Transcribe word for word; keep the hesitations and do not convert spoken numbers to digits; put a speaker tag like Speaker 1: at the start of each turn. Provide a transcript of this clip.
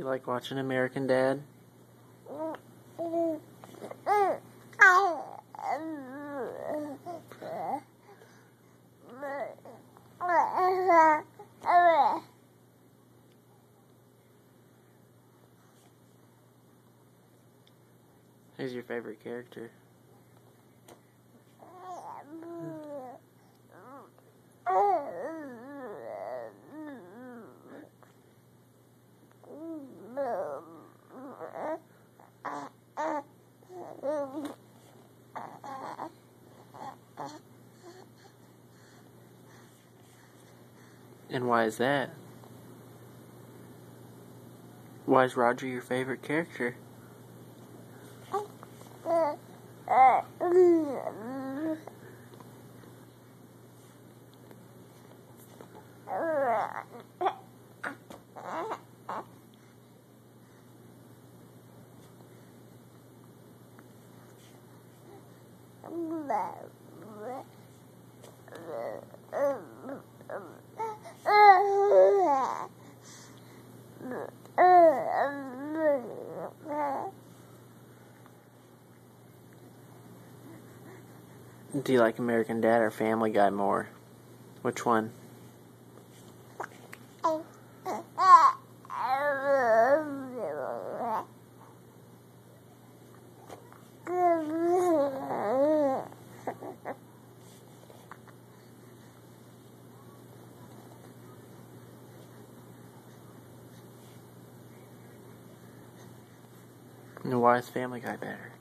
Speaker 1: you like watching American Dad? Who's your favorite character? And why is that? Why is Roger your favorite character? Do you like American Dad or Family Guy more? Which one? And why is Family Guy better?